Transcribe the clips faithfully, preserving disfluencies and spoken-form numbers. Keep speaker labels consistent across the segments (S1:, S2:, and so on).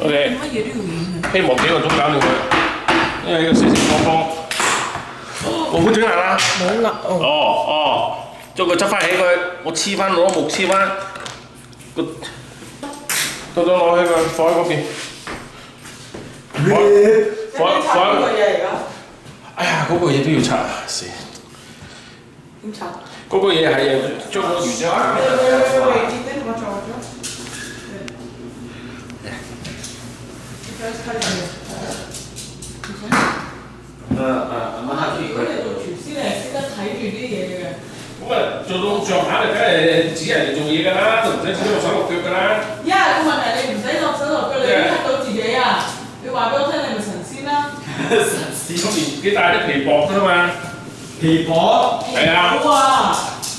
S1: OK，
S2: 乜嘢都要影嘅。
S1: 希望幾個鐘搞掂佢，因為呢個四四方方，我好整下啦。
S2: 冇啦，哦。
S1: 哦哦，將佢執翻起佢，我黐翻攞木黐翻個，到到攞起佢放喺嗰邊。放放放。
S2: 個嘢嚟㗎？
S1: 哎呀，嗰個嘢都要拆啊！死。
S2: 點拆？
S1: 嗰個嘢係將個魚仔。
S2: 喂喂喂喂，你等我做咗。
S1: 誒誒，晚黑
S2: 如果你做廚師，你係識得睇住啲嘢嘅。
S1: 咁啊，做到上下就梗係指人哋做嘢㗎啦，都唔使自己落手落腳㗎啦。
S2: 一係個問題，你唔使落手落腳，你都睇到自己啊！你話俾我聽，你咪神仙啦。
S1: 神仙咁年紀大啲皮薄㗎嘛。皮薄。係啊。
S2: 好啊。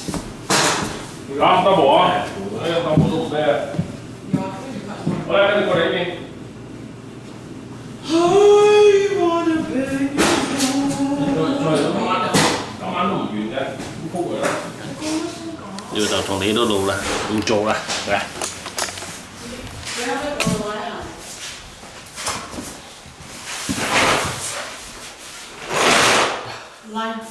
S1: 啱 double 啊！哎呀，double 都唔得啊。好啦，跟住過嚟呢邊。I wanna beg you。再再今晚今晚都唔完嘅，咁鋪佢啦。呢個就同你都老啦，唔做啦，嚟。
S2: 你可唔可以幫我一下？來。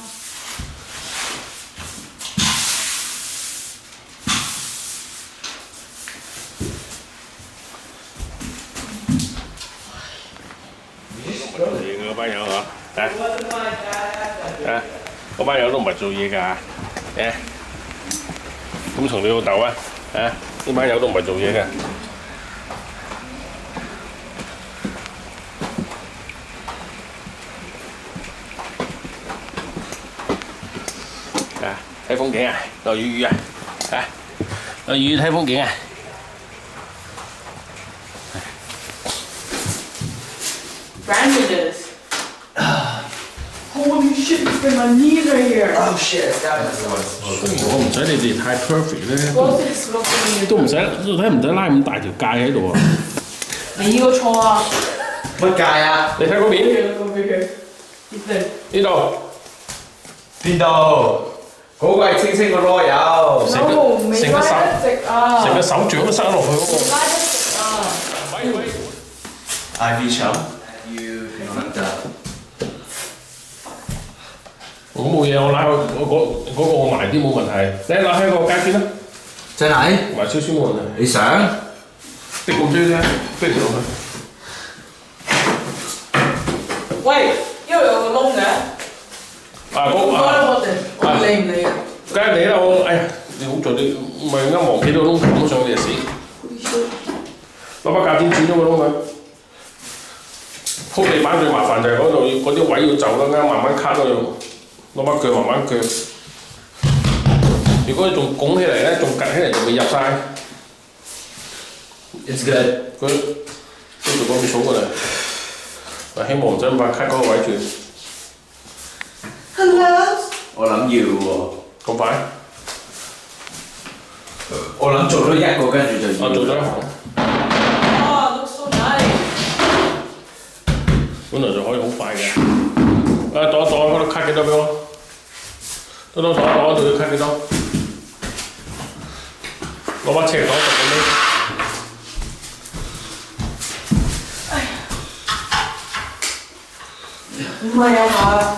S2: 嗰班友嗬，睇，睇，嗰班友都唔係做嘢㗎，誒，咁同你老豆啊，誒，呢班友都唔係做嘢嘅。啊，睇風景啊，落雨雨啊，啊，落雨雨睇風景啊。Branches. Holy shit! Bring my knees right here.
S3: Oh shit! That was the one.
S1: 我唔使你哋太 perfect 咧，都唔使，都睇唔使拉咁大條界喺度啊！
S2: 你個錯啊！
S3: 乜界啊？
S1: 你睇嗰邊？呢度。
S3: 邊度？嗰個係清清個籮柚。
S1: 成個成個手，成個手掌都塞落去嗰個。
S2: 拉得直啊！
S1: 喂喂
S3: I V chum. You fucked up.
S1: 我冇嘢，我拉佢，我嗰嗰個我埋啲冇問題。你拉喺個街邊啦。
S3: 真係？
S1: 埋少少冇問題。
S3: 你想？
S1: 逼咁多啫，逼唔落去。
S2: 喂，因為有個窿嘅。
S1: 啊嗰啊。
S2: 我哋我理唔理啊？
S1: 梗係你啦，我哎呀，你好在你唔係啱忘記到窿冚上去就死。攞把鉸剪剪咗個窿佢。鋪地板最麻煩就係嗰度嗰啲位要就啦，啱慢慢卡都要攞把鋸慢慢鋸。如果你仲拱起嚟咧，仲趌起嚟仲未入晒。
S3: It's good。
S1: 佢跟住嗰邊數過嚟，嗱希望唔使咁快卡嗰個位住。
S2: Hello。
S3: 我諗要喎。
S1: 咁快？
S3: 我諗做咗一個跟住就要。
S1: 我做咗一行。本來就可以好快嘅。啊，躲一躲嗰度卡幾多俾我？躲躲躲躲嗰度要卡幾多？攞把尺攞十幾米。
S2: 唔係有下。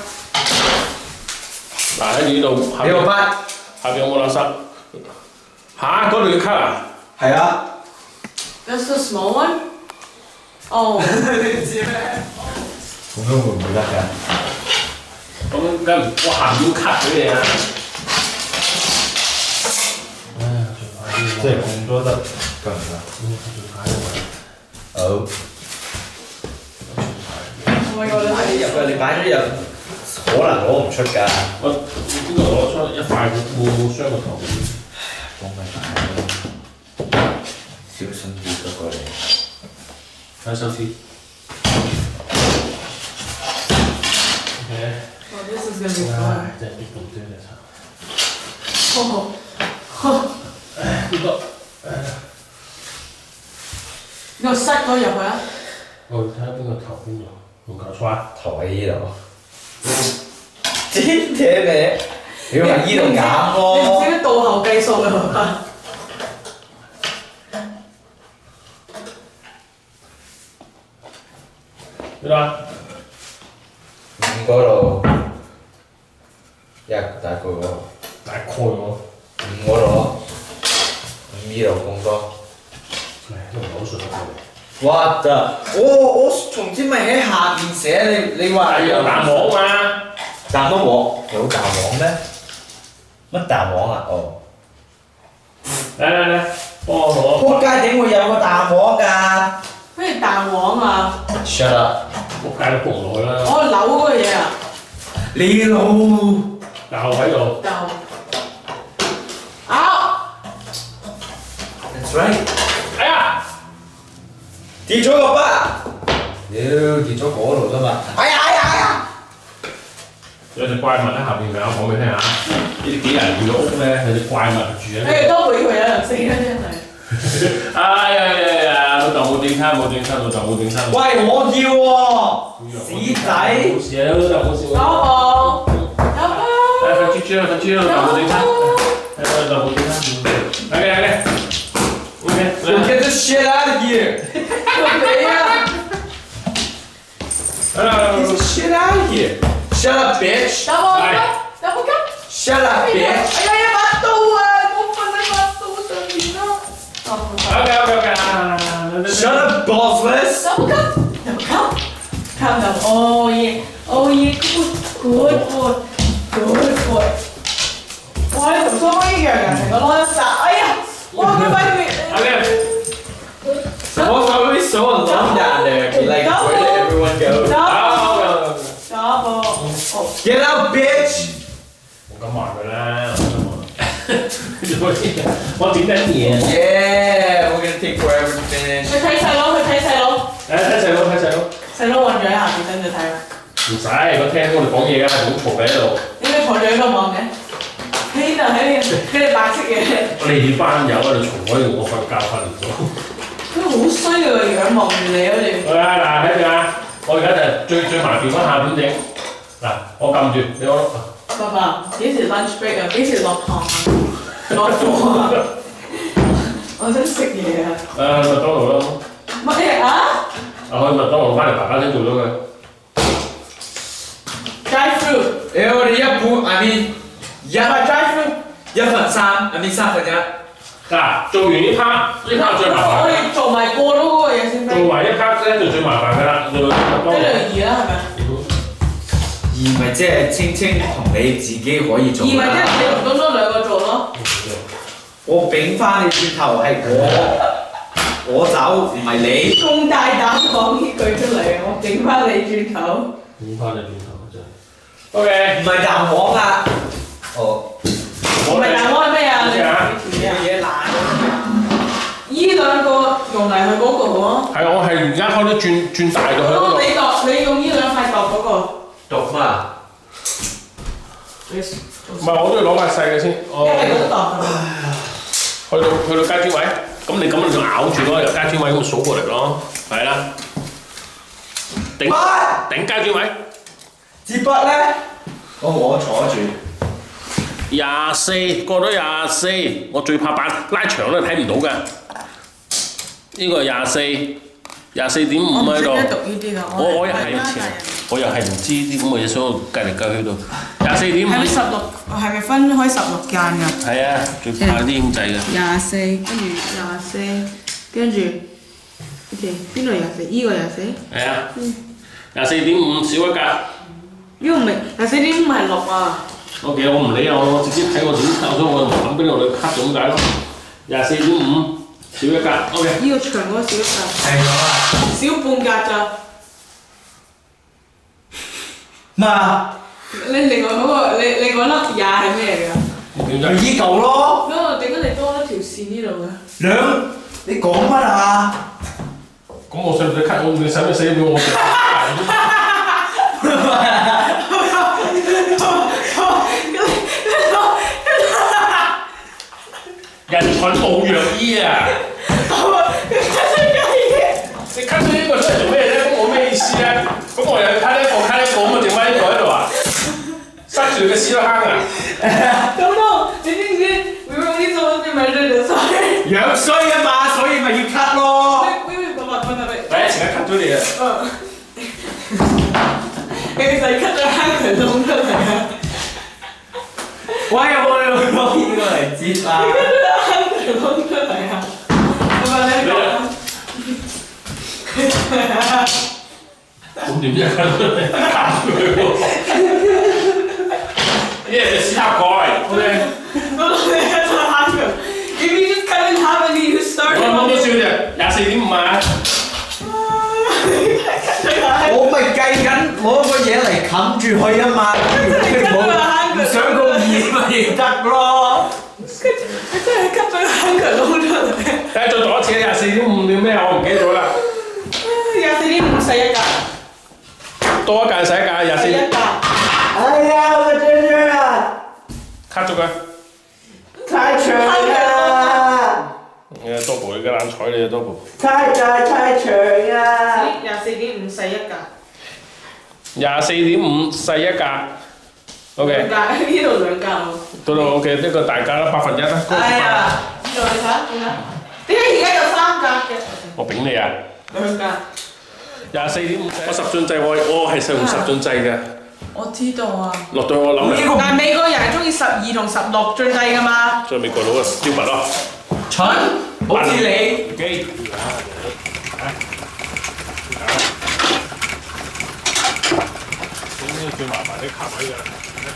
S1: 嗱喺呢度下邊。
S3: 有筆。
S1: 下邊有冇垃圾？嚇！嗰度要卡啊？
S3: 係啊。
S2: That's the small one. 哦。
S3: 你知咩？咁樣會唔會得㗎？
S1: 咁梗唔哇要卡俾你啊！
S3: 即係咁多得夠唔得？好。
S2: 我有你
S3: 擺入去，你擺咗入，可能攞唔出㗎。
S1: 我邊個攞出一塊冇雙個頭？
S3: 幫佢擺啦，小心啲得過嚟。
S1: 睇手指。
S2: Oh, this is gonna be fun.
S1: 真係逼到啲嚟
S2: 炒。哦，呵。
S1: 呢個
S2: 你個塞咗入去啊？
S1: 我睇下邊個頭邊度，用球刷。
S3: 頭喺依度。點嘅你？要喺依度揀咯。
S2: 你唔識得倒後計數啊？ 幾多啊？
S3: 五嗰度一大概喎，
S2: 大概喎。
S3: 五嗰度咯，五呢度咁多。
S2: 唉，都唔係好信得過你。
S3: What the？我我從之咪喺下邊寫，你你話
S2: 有蛋黃嘛？
S3: 蛋都黃，有蛋黃咩？乜蛋黃啊？哦。
S2: 嚟嚟嚟，幫我攞。
S3: 仆街點會有個蛋黃㗎？
S4: 咩蛋黃啊？
S3: Shut up！
S2: 仆街都仆唔落去啦。
S4: 我扭嗰個嘢啊！
S3: 你老
S2: 豆喺度。
S4: 豆。啊
S3: ！That's right。
S2: 哎呀！
S3: 跌咗個筆。屌，跌咗嗰度啫嘛。哎呀哎呀哎呀！
S2: 有隻怪物喺下邊㗎，我講俾你聽下。呢啲幾人住嘅屋咧，有隻怪物住喺度。
S4: 誒，多會佢有人死啦，真係。
S2: 哎呀呀呀！老豆冇整餐，冇整餐，老豆冇整餐。
S3: 喂，我要喎！屎仔！
S2: 冇事啊，老豆冇事。
S4: 有冇？有冇？
S2: 誒，瞓豬豬啦，瞓豬啦，老豆冇整餐。誒，老豆冇整餐。嚟嚟嚟。OK。
S3: Get the shit out of here！
S4: 你啊
S3: Get the shit out of here! Shut up, bitch!
S4: 有冇急？有冇急？
S3: Shut up,
S4: 哎
S3: bitch!
S4: 呀，有把刀啊！冇瞓喺把刀上面啦。
S2: OK OK OK。
S3: Shut up, bossless!
S4: 有冇急？有冇急？Calm down. Oh yeah. Oh yeah. Good. Good boy. Good boy. 哇！你同蘇威一樣嘅，成個攞一扎。哎呀！哇！佢塊面。
S2: OK。
S3: 我手嗰啲數唔諗人嚟，like where did everyone go?
S4: Double.
S3: Get out, bitch!
S2: 冇咁話佢啦，我點緊嘢
S3: Yeah, we're gonna take forever to finish.
S4: 去睇細佬，去睇細佬。
S2: 誒睇細佬睇細佬。
S4: 細佬暈咗喺下邊，等住睇。
S2: 唔使，我聽我哋講嘢㗎，係好嘈嘅喺度。
S4: 點解坐咗喺度望嘅？喺度喺你佢哋白色嘅。
S2: 我哋班友喺度嘈，可以我瞓覺瞓唔到。
S4: 佢好衰嘅個樣望住你好似。
S2: 好啦，嗱睇住啊！我而家就最最麻煩嗰下點整？嗱，我撳住你我。
S4: 爸爸，幾時 lunch break 啊？幾時落堂啊？落課啊！我想食嘢啊！
S2: 誒麥當勞咯。
S4: 乜嘢啊？
S2: 啊去麥當勞翻嚟，爸爸先做咗佢。
S4: Drive through。
S3: 誒我哋一半，I mean 一
S4: drive through。
S3: 一份三，I mean 三分一。
S2: 嗱，做完呢 part，呢 part 最麻煩。
S4: 我哋做埋過咗嗰個嘢先。
S2: 做埋一 part 咧就最麻煩㗎啦，就麥當勞。
S4: 即係二啦，係咪？
S3: 二咪即係清清同你自己可以做。
S4: 二咪即係你同東東兩個做咯。
S3: 我揈翻你轉頭係我，我走唔係你。
S4: 咁大膽講呢句出嚟，我整翻你轉頭。
S2: 整翻你轉頭真係。O K。
S3: 唔係蛋黃啊。哦。
S4: 唔係蛋黃係咩啊？你
S3: 你條嘢爛咗。
S4: 依兩個用嚟去嗰個喎。
S2: 係，我係而家開咗轉轉大到去嗰度。
S4: 你度，你用依兩塊度嗰個。
S3: 讀乜啊？
S2: 唔係，我都要攞塊細嘅先。
S4: 一係嗰度係咪？
S2: 去到去到街磚位，咁你咁你就咬住咯，由街磚位咁數過嚟咯，係啦。頂頂街磚位。
S3: 支筆咧？我我坐住。
S2: 廿四過咗廿四，我最怕把拉長咧睇唔到㗎。呢個係廿四，廿四點五喺度。
S4: 我唔識得讀呢啲㗎，
S2: 我我又係我又係唔知啲咁嘅嘢，所以我計嚟計去到廿四點五。
S4: 係咪十六？係咪分開十六間㗎？
S2: 係啊，最怕啲咁滯㗎。
S4: 廿四，跟住廿四，跟住，OK，邊度廿四？依個廿四？
S2: 係啊，廿四點五少一格。
S4: 呢個唔係廿四點五係六啊。
S2: O.K. 我唔理啊，我直接睇我點扣咗，我就唔敢俾你落去 cut 咗咁解咯。廿四點五少一格 ，O.K.
S4: 呢個長嗰個少一格。
S3: 係咗啦。
S4: 少半格咋？
S3: 嘛？
S4: 你另外嗰個，你你嗰粒廿係咩嚟㗎？
S2: 點解？
S3: 咪依嚿咯。
S4: 嗰個點解你多一條線呢度嘅？
S3: 兩，你講乜啊？
S2: 咁我使唔使 cut？我你使唔使寫俾我？人蠢冇藥醫啊！你 cut 咗呢個出嚟做咩啫？咁我咩意思啊？咁我又 cut 一個 cut 一個咁啊，剩翻呢個喺度啊？塞住你個屎窟坑啊！
S4: 東東，你知唔知會用呢種點樣嚟衰？
S3: 樣衰啊嘛，所以咪要 cut 咯。
S4: 喂喂，爸爸，爸爸，喂。
S2: 第一時間 cut 咗你啊！
S4: 嗯。 其實 cut 咗坑渠窿出嚟啊！
S3: 喂，我哋攞呢個嚟接啊！
S4: 你 cut 咗坑渠窿出嚟啊！係咪你講？
S2: 咁點知搞佢喎？呢係屎塔蓋，OK。
S4: 我攞你 cut 咗坑渠。If you just cut in half and you start。
S2: 我冇多少啫，廿四點五啊！
S3: 我咪計緊攞個嘢嚟冚住佢啊嘛，唔想個耳咪得咯。
S4: 佢真係 cut 咗個坑渠窿出嚟。
S2: 睇下再讀一次，廿四點五點咩？我唔記得咗啦。
S4: 廿四點五細一格。
S2: 多一格細一格，廿四。
S4: 一格。
S3: 哎呀，我個張張啊
S2: ！cut 咗佢。
S3: 太長啦！
S2: 你多部你嘅爛彩你啊多部。
S3: 太大太長啊！
S4: 廿四點五細一格。
S2: 廿四點五細一格。O K。
S4: 兩格，呢度兩格喎。
S2: 到到 O K， 呢個大格啦，百分一啦。
S4: 係啊，呢度你睇下點解？點解而家有三格嘅？
S2: 我丙你啊！
S4: 兩格。
S2: 廿四點五，我十進制我我係用十進制嘅。
S4: 我知道啊。
S2: 落到我諗嘅。
S4: 但係美國人係中意十二同十六進制㗎嘛。
S2: 所以美國佬啊刁民咯。
S3: 蠢，好似你。
S2: 機。咁最麻煩啲卡位㗎啦。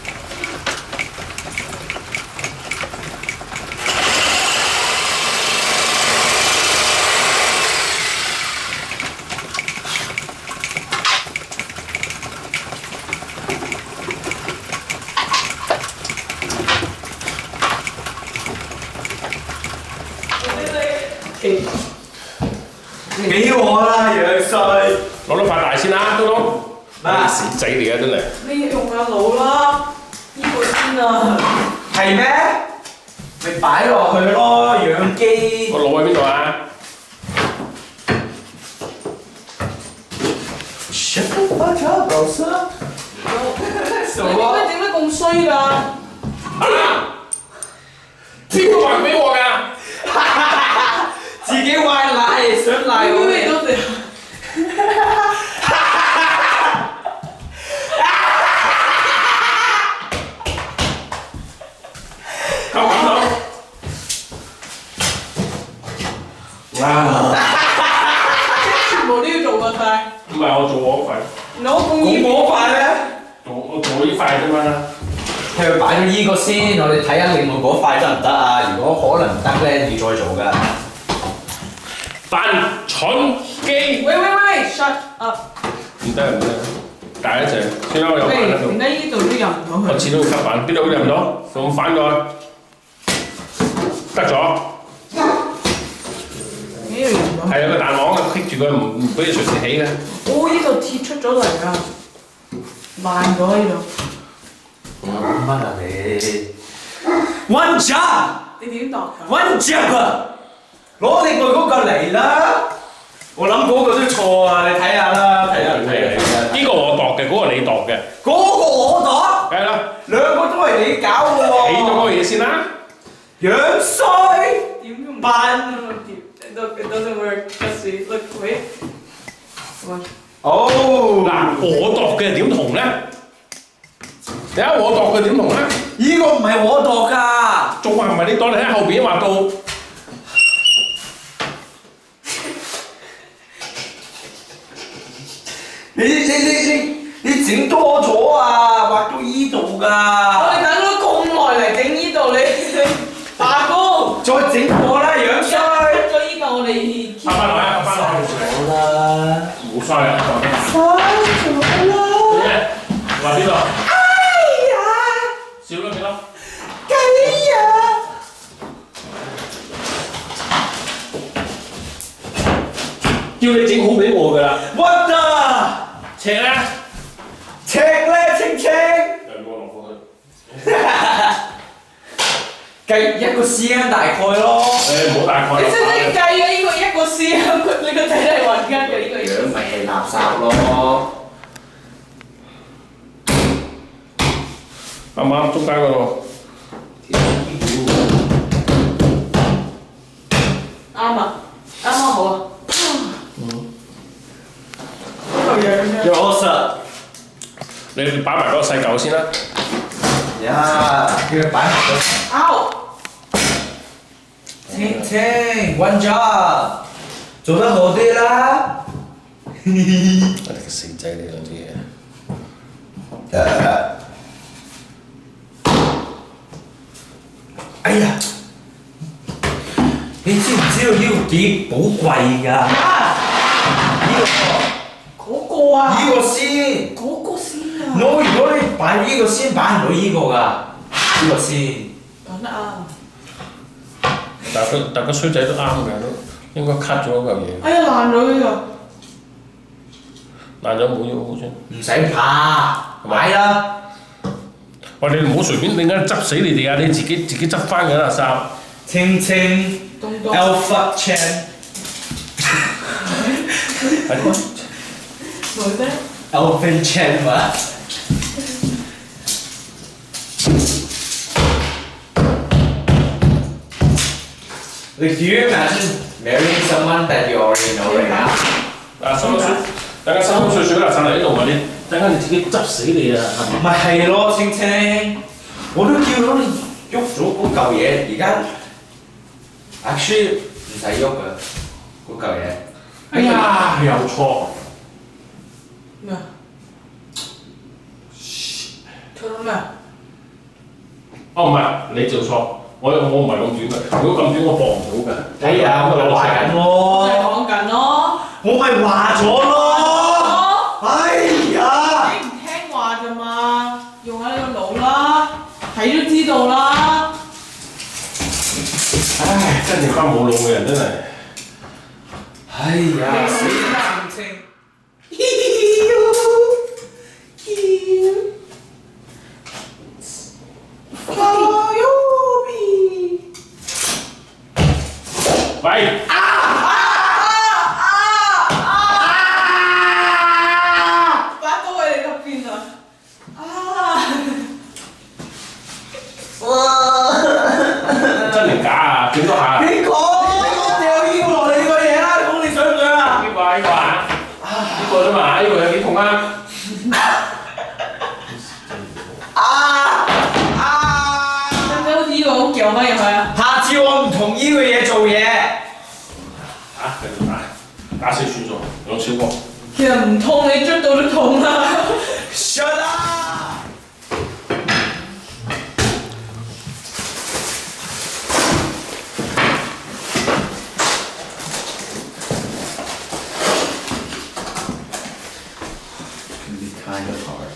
S3: 俾我啦，樣衰！
S2: 攞多塊大先啦，東東。咩蝕仔嚟嘅真係。
S4: 你用下腦啦，呢個先啊。
S3: 係咩？咪擺落去咯，養機。
S2: 個腦喺邊度啊？
S3: 什麼花茶老師？
S4: 你點解整得咁衰㗎？
S2: 啊！邊個還俾我㗎？
S3: 自己壞賴，想賴我哋。
S4: 都對。
S2: 咁咁咯。哇！
S4: 全部都要做個塊。
S2: 唔係我做我嗰塊。
S4: 攞咁
S3: 咁嗰塊咧？
S2: 做我做呢塊啫嘛。
S3: 佢擺咗依個先，我哋睇下另外嗰塊得唔得啊？如果可能唔得咧，要再做㗎。
S2: 笨蠢機。
S4: 喂喂喂 ，shut up！
S2: 唔得唔得，大一隻，算啦我有板喺度。
S4: 點解呢度都入唔到去？
S2: 我始終要吸板，邊度都入唔到，咁反過去，得咗。
S4: 呢度入唔到。
S2: 係有個彈簧啊，棘住佢，唔唔俾佢隨時起嘅。
S4: 哦，呢度鐵出咗嚟啊！爛咗呢度。
S3: 乜啊你 ？One job！
S4: 你點度㗎
S3: ？One job！ 攞另外嗰個嚟啦！我諗嗰個都錯啊！你睇下啦，睇下睇下。
S2: 呢個我度嘅，嗰個你度嘅。
S3: 嗰個我度。
S2: 梗係啦。
S3: 兩個都係你搞嘅喎。
S2: 起咗嗰個嘢先啦。
S3: 樣衰。
S4: 點用
S3: 笨。
S4: It doesn't work. Let's see. Look, wait.
S3: 哦。
S2: 嗱，我度嘅點同咧？睇下我度嘅點同咧？
S3: 呢個唔係我度㗎。
S2: 仲話唔係你度，你睇後邊畫到。
S3: 你你你你你整多咗啊！畫到依度㗎。
S4: 我哋等咗咁耐嚟整呢度，你罷工。
S3: 再整過啦，樣衰。
S4: 咗呢個我哋。
S2: 拍翻落去，拍翻落去。
S3: 好啦。
S2: 冇嘥啊！
S3: 嘥咗啦。
S2: 話邊度？
S3: 哎呀！
S2: 少咗幾多？
S3: 雞呀！
S2: 叫你整好俾我㗎啦。
S3: What 啊！
S2: 尺咧？
S3: 尺咧，清清。
S2: 又冇落過去。
S3: 計一個 cm 大概咯。
S2: 誒唔好大概。
S4: 你識唔識計啊？呢個一個 cm，你個仔係混緊嘅呢個。
S3: 樣咪係垃圾咯。
S2: 啱唔啱？中間嗰度。
S4: 啱啊！啱啱好啊！
S3: 呢個 You're all set。
S2: 你你擺埋嗰個細嚿先啦。
S3: 呀，叫佢擺埋佢。
S4: Out。
S3: 青青 ，one job， 做得好啲啦。
S2: 我哋個死仔你兩啲嘢。
S3: 哎呀！你知唔知道呢個幾寶貴㗎？呢個
S4: 嗰個啊！
S3: 呢個先。
S4: 嗰個先啊！
S3: no， 如果你擺呢個先，擺唔到呢個㗎。呢個先。
S4: 講得啱。
S2: 但係個但個衰仔都啱嘅，都應該 cut 咗嗰嚿嘢。
S4: 哎呀，爛咗呢
S2: 個。爛咗冇嘢好先。
S3: 唔使怕，買啦。
S2: 喂，你唔好隨便點解執死你哋啊！你自己自己執翻嘅垃圾。
S3: 青青 ，Alpha Chan。
S2: 係咩？
S4: 冇啫。
S3: Alpha Chan 嘛。Like, do you imagine marrying someone that you already know right now?
S2: 啊，三粒水，等間三粒水水垃圾嚟呢度咪你，等間你自己執死你啊！
S3: 咪係咯，青青，我都叫到你喐咗嗰嚿嘢，而家 actually 唔使喐㗎，嗰嚿嘢。
S2: 哎呀，有錯。
S4: 咩啊？錯咗咩啊？
S2: 哦，唔係，你做錯。我我唔係咁短嘅，如果咁短我播唔到㗎。
S3: 哎呀，我咪話緊咯，
S4: 就係講緊咯。
S3: 我咪話咗咯。哎呀！
S4: 你唔聽話咋嘛？用下你個腦啦，睇都知道啦。
S2: 唉，真係班冇腦嘅人真係。
S3: 哎呀，死啦！青青。
S2: 喂！
S4: 啊啊啊啊啊！把刀喺你嗰邊啊！啊！
S2: 真定假啊？點多下？
S3: 你講，我掉呢個落你個嘢啦，講你想唔想啊？
S2: 呢個啊呢個啊，呢個啫嘛，呢個有幾痛啊？
S3: 啊啊！
S4: 使唔使好似呢個好夾翻入去啊？
S3: 下次我唔同呢個嘢做嘢。
S2: 嚇，繼續打，打死算咗，兩小波。
S4: 其實唔痛，你捽到都痛啦。
S3: Shut up！Kind of hard.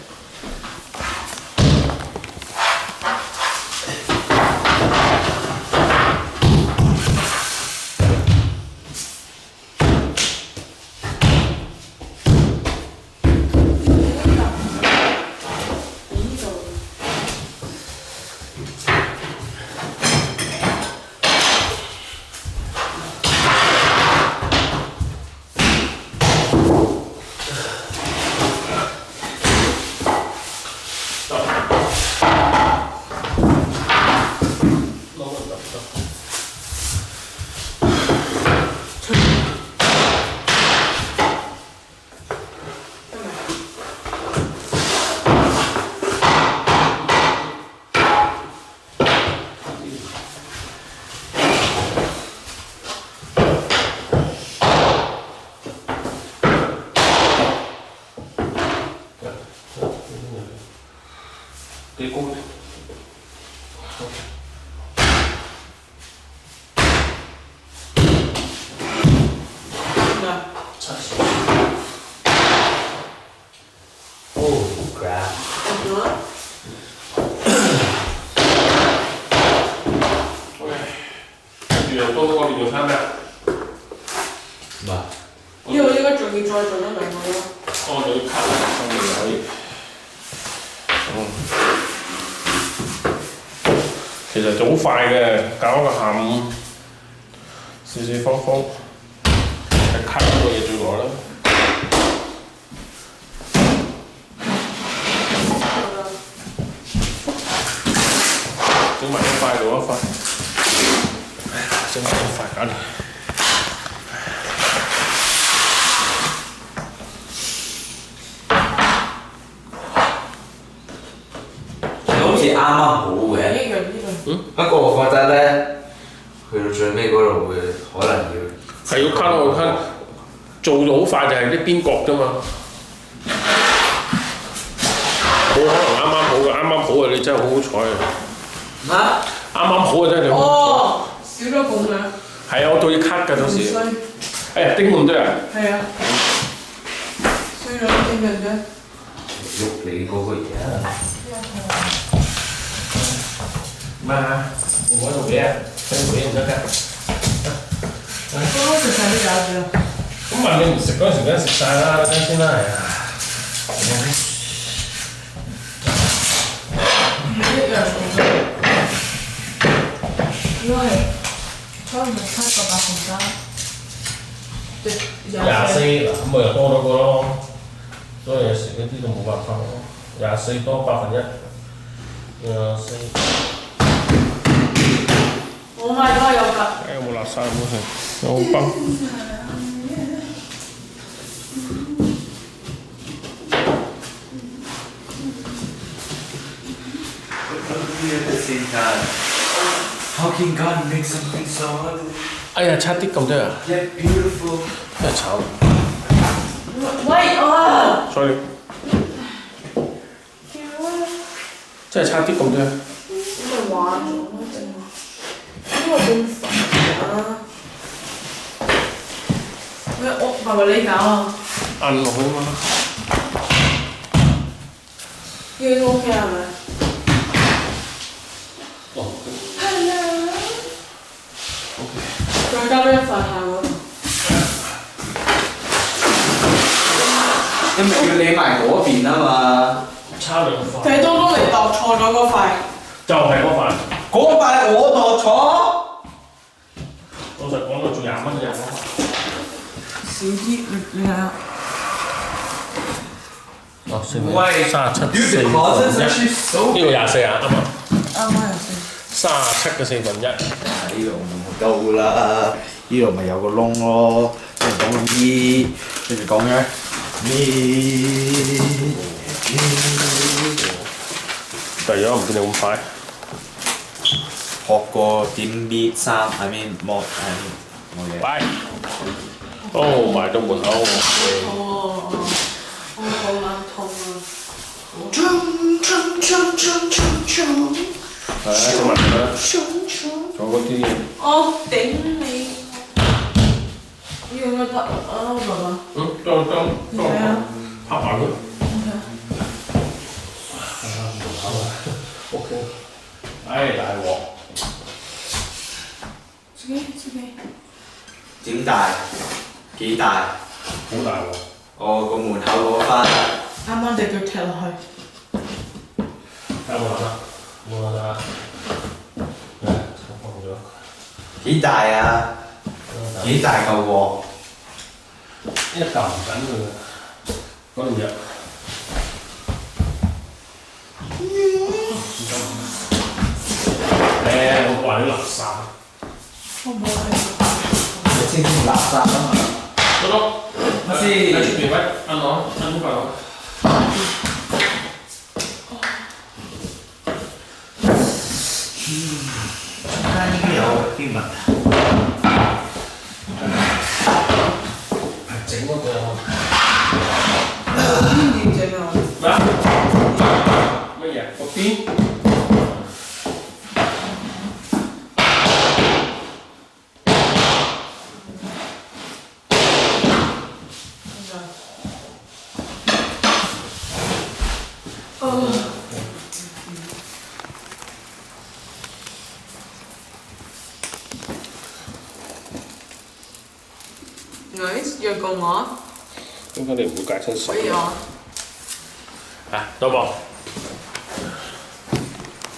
S2: 幾高啲？七十。
S3: Oh crap！
S2: 跟住又多多個變做餐咩？
S3: 唔係。
S4: 呢個應該仲要再做一兩個咯。
S2: 多咗啲卡後面可以。嗯。其實就好快嘅，搞一個下午，四四方方，係卡嗰個嘢最耐啦。整埋一塊到一塊，哎呀，整埋一塊搞掂。
S3: 似啱啱好嘅。
S4: 一樣呢類。
S3: 不過我覺得咧，去到最尾嗰度會可能要
S2: 係要 cut 咯 cut， 做到好快就係啲邊角啫嘛。冇可能啱啱好嘅，啱啱好嘅你真係好好彩啊！
S3: 嚇？
S2: 啱啱好嘅真係你好好
S4: 哦，少咗咁樣。
S2: 係啊，我都要 cut 㗎到時。哎呀，叮咁多啊！
S4: 係啊。衰咗啲人啫。
S3: 喐你嗰個嘢啊！
S2: 咩啊？唔好做嘢啊！跟住嘢唔得㗎。
S4: 我都食晒啲餃子啦。
S2: 咁問你唔食嗰陣時，梗係食晒啦，等先啦，係啊。
S4: 一樣嘅。如果係差唔多七個百分加，
S2: 廿四嗱，咁咪又多咗個咯。所以有時嗰啲就冇辦法咯。廿四多百分一，廿四。
S4: 我買咗有㗎。
S2: 誒有冇垃圾冇食？有冇崩？
S3: How can God make something so ugly?
S2: 哎呀，差啲咁多啊！
S3: Yet beautiful.
S2: 真係慘。
S4: 喂啊！
S2: sorry， 真係差啲咁多。
S4: 咁咪玩咗咯，正話。呢個咁煩啊！咩？我係咪你搞啊？
S2: 按落去嘛。
S4: 已經 OK 係咪？
S2: 哦。
S4: 係啊。OK。再加多一塊下嗰度。
S3: 因為要理埋嗰邊啊嘛。
S2: 差兩塊。
S4: 睇東東你度錯咗嗰塊。
S2: 就係嗰塊。
S3: 嗰塊我度錯。
S2: 老實講，我做廿蚊嘅嗰塊。
S4: 少啲，你你睇下。
S2: 哦，四分
S3: 喂，
S2: 三十七四分一。呢個廿四啊，啱啊。
S4: 啱啱有四。
S2: 三十七嘅四分一。
S3: 呢度唔到啦，呢度咪有個窿咯，跟住講緊呢，跟住講緊呢。
S2: 第咗唔見你咁快。
S3: 學過點搣衫，I mean 剝，I mean 冇嘢。
S2: 喂。哦，埋到門口。
S4: 哦，我好眼痛啊！
S2: 係啊，做埋佢啦。仲有嗰啲嘢。
S4: 我頂你！要唔要拍啊？爸爸。
S2: 嗯，當當當拍埋佢。O K。唉，大鑊。
S4: 自己自己。
S3: 點大？幾大？
S2: 好大鑊。
S3: 我個門口嗰翻。
S4: 啱啱隻腳踢落去。
S2: 有冇啦？冇啦。誒，放咗。
S3: 幾大啊？幾大嚿鑊？
S2: 一嚿唔緊佢嘅，嗰度有。誒，我話啲垃圾。
S4: 我冇睇。
S3: 你清清垃圾啊嘛。
S2: 多多。
S3: 乜先？
S2: 喺出邊喂，按我，按呢塊。
S3: 應該有啲問題。
S2: 整嗰個。
S4: 邊點整啊？
S2: 咩啊？乜嘢？個邊？
S4: Nice，要幹嘛？
S2: 點解你唔會解親手？
S4: 可以啊。
S2: 啊，多冇？